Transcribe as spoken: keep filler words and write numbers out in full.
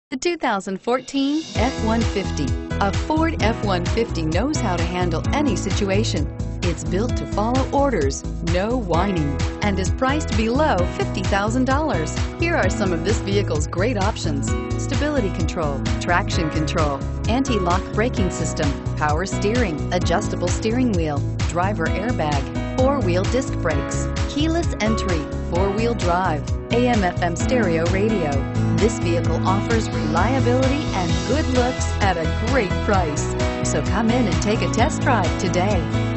The two thousand fourteen F one fifty. A Ford F one fifty knows how to handle any situation. It's built to follow orders, no whining, and is priced below fifty thousand dollars. Here are some of this vehicle's great options: stability control, traction control, anti-lock braking system, power steering, adjustable steering wheel, driver airbag, four-wheel disc brakes, keyless entry, four-wheel drive, A M F M stereo radio. This vehicle offers reliability and good looks at a great price. So come in and take a test drive today.